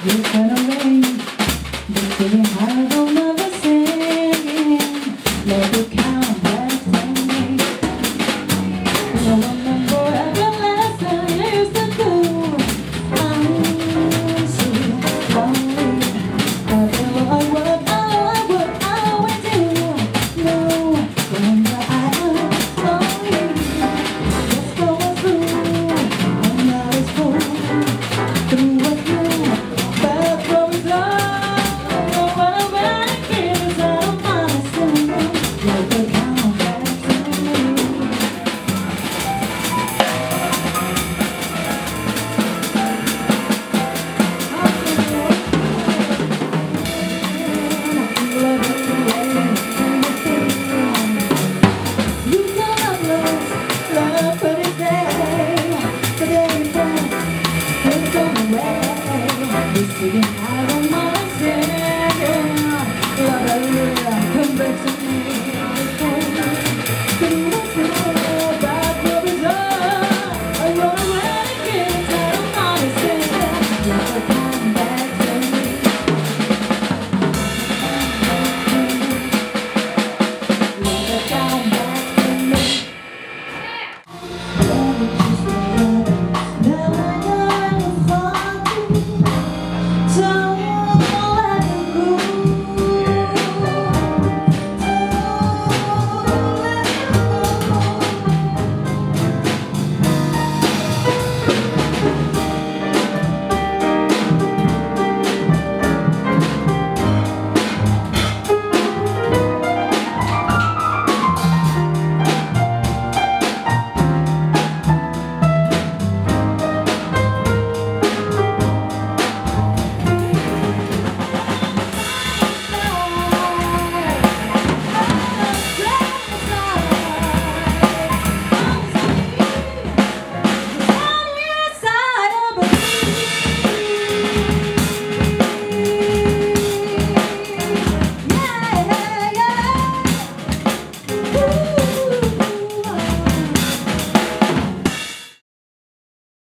You turn away, just sitting hard on the singing. Let it count back to me. I remember every lesson you used to do. I'm so lonely. I feel I would always do. No wonder I am lonely. Just going through another school. Through a few bad roads, oh, what a bad feelings out of my soul. Let the count back to me. You don't love, but it's there, but every day it's going away. It's